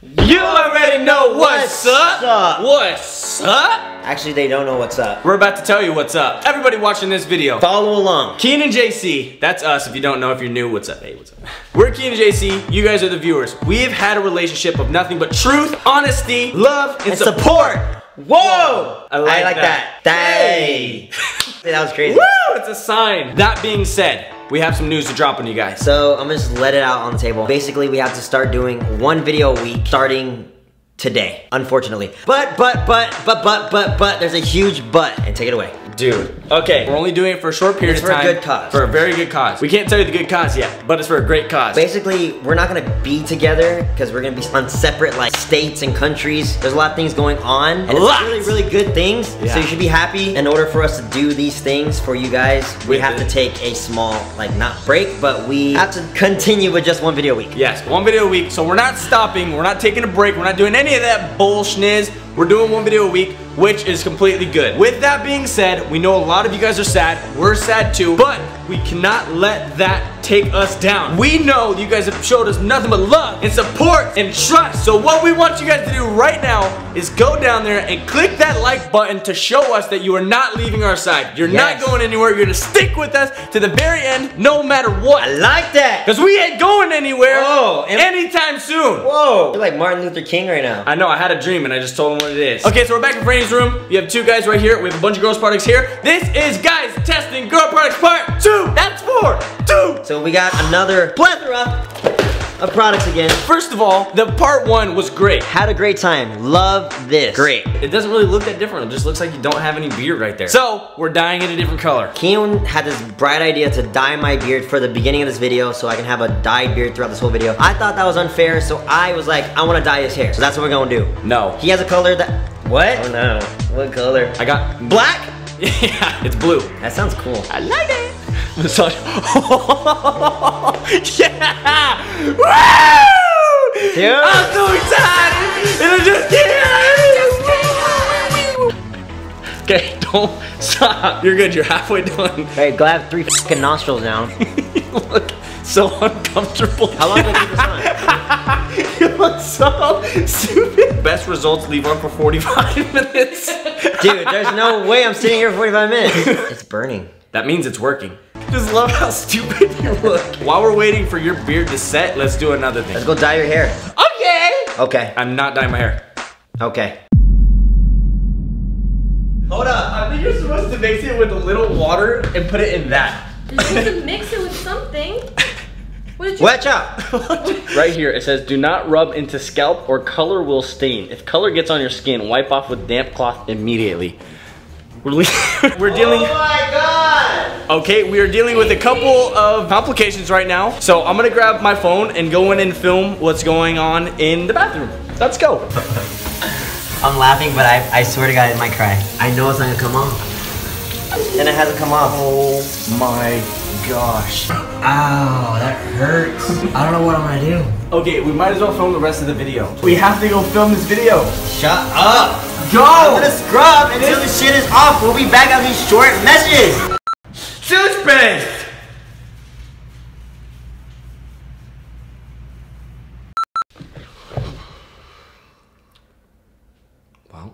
You already know what's up. What's up? Actually, they don't know what's up. We're about to tell you what's up. Everybody watching this video, follow along. Keen and JC, that's us. If you don't know, if you're new, what's up? Hey, what's up? We're Keen and JC, you guys are the viewers. We have had a relationship of nothing but truth, honesty, love, and support. Whoa! I like that. Hey! That was crazy. Woo! It's a sign. That being said, we have some news to drop on you guys. So I'm gonna just let it out on the table. Basically, we have to start doing one video a week starting today, unfortunately. But, there's a huge but, and take it away. Dude, okay, we're only doing it for a short period of time. It's for a good cause. For a very good cause. We can't tell you the good cause yet, but it's for a great cause. Basically, we're not gonna be together because we're gonna be on separate like states and countries. There's a lot of things going on. And it's really, really good things. Yeah. So you should be happy. In order for us to do these things for you guys, we have to take a small, like not break, but we have to continue with just one video a week. Yes, one video a week. So we're not stopping, we're not taking a break, we're not doing any of that bullshniz. We're doing one video a week, which is completely good. With that being said, we know a lot of you guys are sad. We're sad too, but we cannot let that take us down. We know you guys have showed us nothing but love and support and trust. So what we want you guys to do right now is go down there and click that like button to show us that you are not leaving our side. You're not going anywhere. You're gonna stick with us to the very end, no matter what. I like that. Because we ain't going anywhere anytime soon. Whoa. You're like Martin Luther King right now. I know, I had a dream and I just told him what it is. Okay, so we're back in Franny's room. You have two guys right here. We have a bunch of girls products here. This is Guys Testing Girl Products Part 2. That's for 2. So we got another plethora of products again. First of all, the part 1 was great. Had a great time. Love this. Great. It doesn't really look that different. It just looks like you don't have any beard right there. So, we're dyeing it a different color. Keon had this bright idea to dye my beard for the beginning of this video so I can have a dyed beard throughout this whole video. I thought that was unfair, so I was like, I want to dye his hair. So that's what we're gonna do. No. He has a color that... What? Oh no. What color? I got... Black? Yeah, it's blue. That sounds cool. I like it. Massage. Yeah! Woo! Dude. I'm so excited! And I just Okay, don't stop. You're good, you're halfway done. Hey, glad I have 3 fucking nostrils now. You look so uncomfortable. How long did I keep this on? You look so stupid. Best results leave on for 45 minutes. Dude, there's no way I'm sitting here for 45 minutes. It's burning. That means it's working. Just love how stupid you look. While we're waiting for your beard to set, let's do another thing. Let's go dye your hair. Okay. Okay. I'm not dyeing my hair. Okay. Hold up. I think you're supposed to mix it with a little water and put it in that. You need to mix it with something. What did you... Watch out. Right here, it says, do not rub into scalp or color will stain. If color gets on your skin, wipe off with damp cloth immediately. We're dealing... Oh my god! Okay, we are dealing with a couple of complications right now. So I'm gonna grab my phone and go in and film what's going on in the bathroom. Let's go. I'm laughing, but I swear to God, it might cry. I know it's not gonna come off. And it hasn't come off. Oh my gosh. Ow, that hurts. I don't know what I'm gonna do. Okay, we might as well film the rest of the video. We have to go film this video. Shut up. Go! I'm gonna scrub until the shit is off. We'll be back on these short messages. Toothpaste! Well.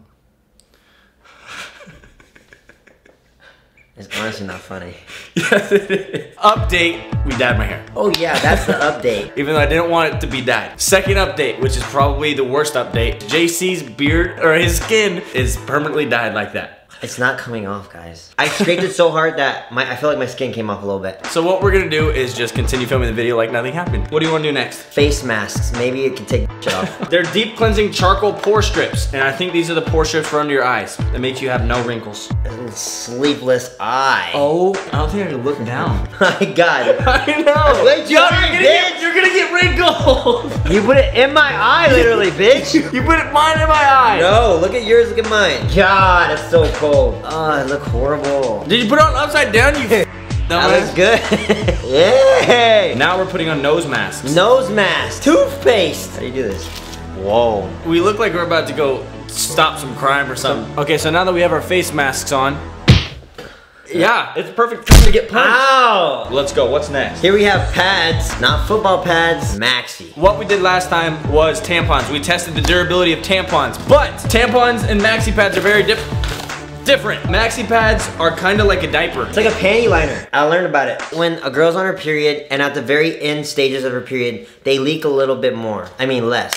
It's honestly not funny. Yes, it is. Update, we dyed my hair. Oh yeah, that's the update. Even though I didn't want it to be dyed. Second update, which is probably the worst update. JC's beard, or his skin, is permanently dyed like that. It's not coming off, guys. I scraped it so hard that I feel like my skin came off a little bit. So what we're gonna do is just continue filming the video like nothing happened. What do you wanna do next? Face masks. Maybe it can take shit off. They're deep cleansing charcoal pore strips. And I think these are the pore strips for under your eyes. That makes you have no wrinkles. Sleepless eye. Oh, I don't think I can look down. My God. I know. Wait, you're gonna get wrinkles. You put it in my eye, literally, bitch. You put mine in my eye. No, look at yours, look at mine. God, it's so cold. Oh, it look horrible. Did you put it on upside down, you That looks good. Yay! Now we're putting on nose masks. Nose mask. Toothpaste. How do you do this? Whoa. We look like we're about to go stop some crime or something. Okay, so now that we have our face masks on, Yeah, it's perfect time to get punched. Ow! Let's go, what's next? Here we have pads, not football pads, Maxi. What we did last time was tampons. We tested the durability of tampons, but tampons and maxi pads are very different. Maxi pads are kind of like a diaper. It's like a panty liner. I learned about it. When a girl's on her period and at the very end stages of her period, they leak a little bit more. I mean less.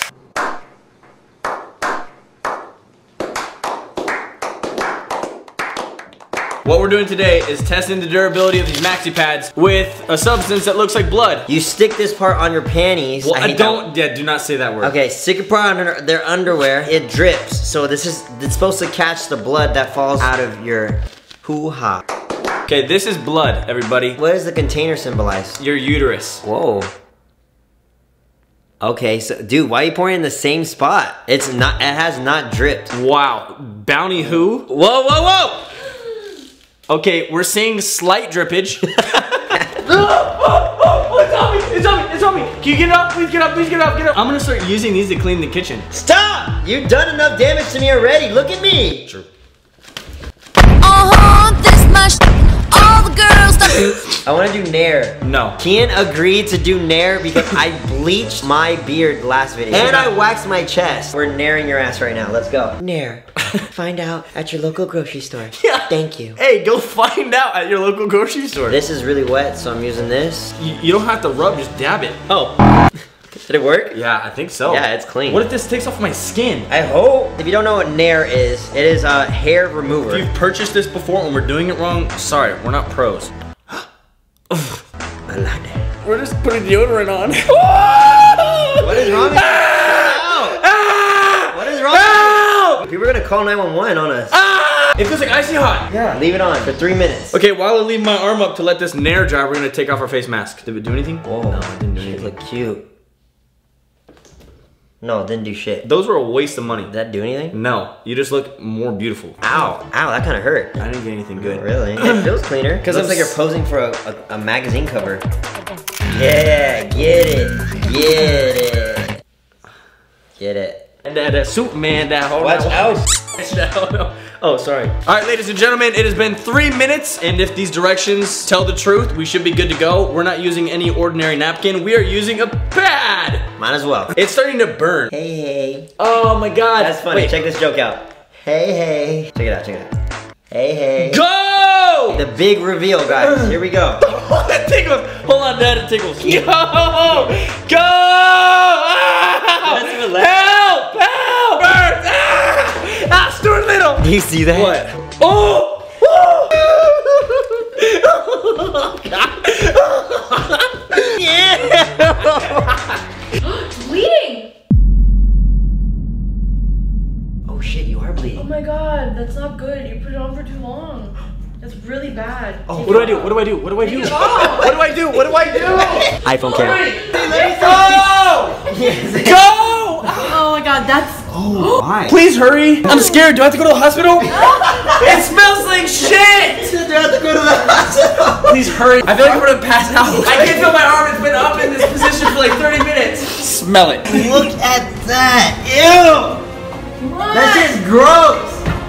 What we're doing today is testing the durability of these maxi pads with a substance that looks like blood. You stick this part on your panties. Well, do not say that word. Okay, stick a part on their underwear. It drips. So it's supposed to catch the blood that falls out of your hoo-ha. Okay, this is blood, everybody. What does the container symbolize? Your uterus. Whoa. Okay, so dude, why are you pouring in the same spot? It has not dripped. Wow, Bounty who? Whoa, whoa, whoa! Okay, we're seeing slight drippage. It's on me! Can you get up? Please get up, get up. I'm gonna start using these to clean the kitchen. Stop! You've done enough damage to me already. Look at me. True. This my all the girls. I want to do Nair. No. Kian agreed to do Nair because I bleached my beard last video. And I waxed my chest. We're Nairing your ass right now. Let's go. Nair. Find out at your local grocery store. Yeah. Thank you. Hey, go find out at your local grocery store. This is really wet, so I'm using this. You don't have to rub, just dab it. Oh. Did it work? Yeah, I think so. Yeah, it's clean. What if this takes off my skin? I hope. If you don't know what Nair is, it is a hair remover. If you've purchased this before and we're doing it wrong, sorry, we're not pros. I like it. We're just putting deodorant on. What is wrong with you? What is wrong with you? People are gonna call 911 on us. It feels like icy hot. Yeah, leave it on for 3 minutes. Okay, while I leave my arm up to let this Nair dry, we're gonna take off our face mask. Did it do anything? Whoa, No, it didn't do shit anything. look cute. No, it didn't do shit. Those were a waste of money. Did that do anything? No, you just look more beautiful. Ow, ow, that kind of hurt. I didn't get anything good. Really? It feels cleaner. Because it looks like you're posing for a magazine cover. Yeah, get it. Get it. Get it. And that Superman, that whole. Watch out. Oh, sorry. All right, ladies and gentlemen, it has been 3 minutes, and if these directions tell the truth, we should be good to go. We're not using any ordinary napkin. We are using a pad. Might as well. It's starting to burn. Hey, hey. Oh my God. That's funny. Wait. Check this joke out. Hey, hey. Check it out, check it out. Hey, hey. Go! The big reveal, guys. Here we go. It tickles. Hold on, Dad, it tickles. Yo! Go! Ah! Let's relax. Help! Help! Burn! Ah! Ah, Stuart Little! Do you see that? What? Oh! Oh! Oh, God. It's bleeding! Oh shit, you are bleeding. Oh my god, that's not good. You put it on for too long. That's really bad. Oh, what do I do? What do I do? What do I do? Take it off. What do I do? What do I do? iPhone camera. Go! Go! Oh my god, that's... Oh, why? Please hurry. I'm scared. Do I have to go to the hospital? It smells like shit! Do I have to go to the hospital? Please hurry. I feel like I'm gonna pass out. I can't feel my arm. It's been up in this position for like 30 minutes. Smell it. Look at that. Ew! What? That's just gross.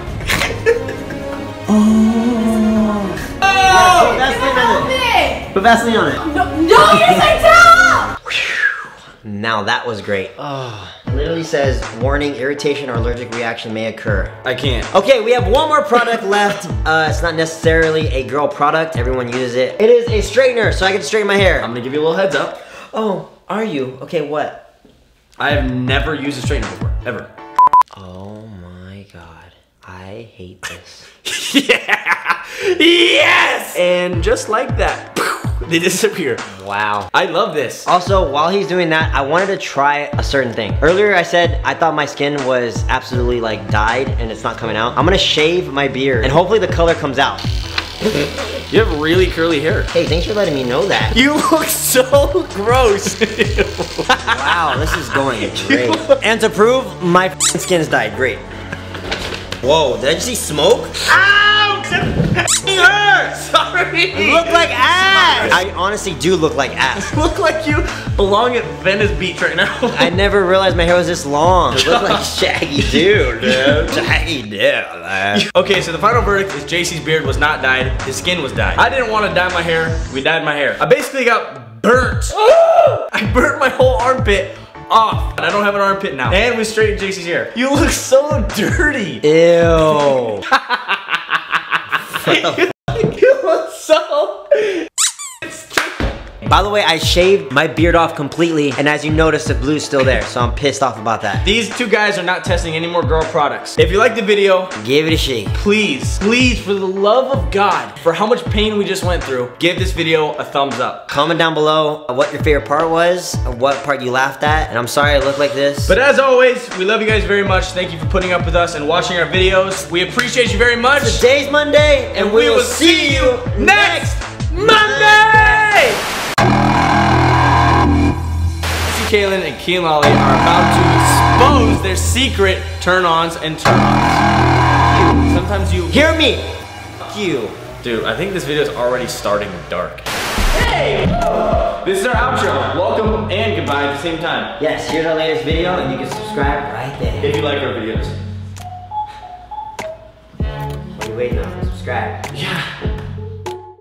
Oh! Put Vaseline on it. No, you're saying towel! Now that was great. It literally says, warning, irritation or allergic reaction may occur. I can't. Okay, we have one more product left. It's not necessarily a girl product. Everyone uses it. It is a straightener, so I can straighten my hair. I'm gonna give you a little heads up. Oh, are you? Okay, what? I have never used a straightener before, ever. Oh my god. I hate this. Yeah! Yes! And just like that, they disappear. Wow. I love this. Also, while he's doing that, I wanted to try a certain thing. Earlier I said I thought my skin was absolutely like dyed and it's not coming out. I'm gonna shave my beard and hopefully the color comes out. You have really curly hair. Hey, thanks for letting me know that. You look so gross. Wow, this is going great. And to prove, my skin's dyed. Great. Whoa, did I just see smoke? Ouch! It hurts! Sorry! You look like ass! I honestly do look like ass. Look like you belong at Venice Beach right now. I never realized my hair was this long. It looked like Shaggy dude, dude. Shaggy dude, man. Okay, so the final verdict is JC's beard was not dyed, his skin was dyed. I didn't want to dye my hair, we dyed my hair. I basically got burnt. I burnt my whole armpit off. And I don't have an armpit now. And we straightened JC's hair. You look so dirty. Ew. You look so... By the way, I shaved my beard off completely, and as you notice, the blue's still there, so I'm pissed off about that. These two guys are not testing any more girl products. If you like the video, Give it a shake. please, for the love of God, for how much pain we just went through, give this video a thumbs up. Comment down below what your favorite part was, what part you laughed at, and I'm sorry I look like this. But as always, we love you guys very much. Thank you for putting up with us and watching our videos. We appreciate you very much. Today's Monday, and we will see you next Monday! Kaylin and Keelan Lolly are about to expose their secret turn-ons and turn-ons. Sometimes you... Hear me! Fuck you. Dude, I think this video is already starting dark. Hey! This is our outro. Welcome and goodbye at the same time. Yes, here's our latest video, and you can subscribe right there. If you like our videos. What are you waiting on? Subscribe. Yeah.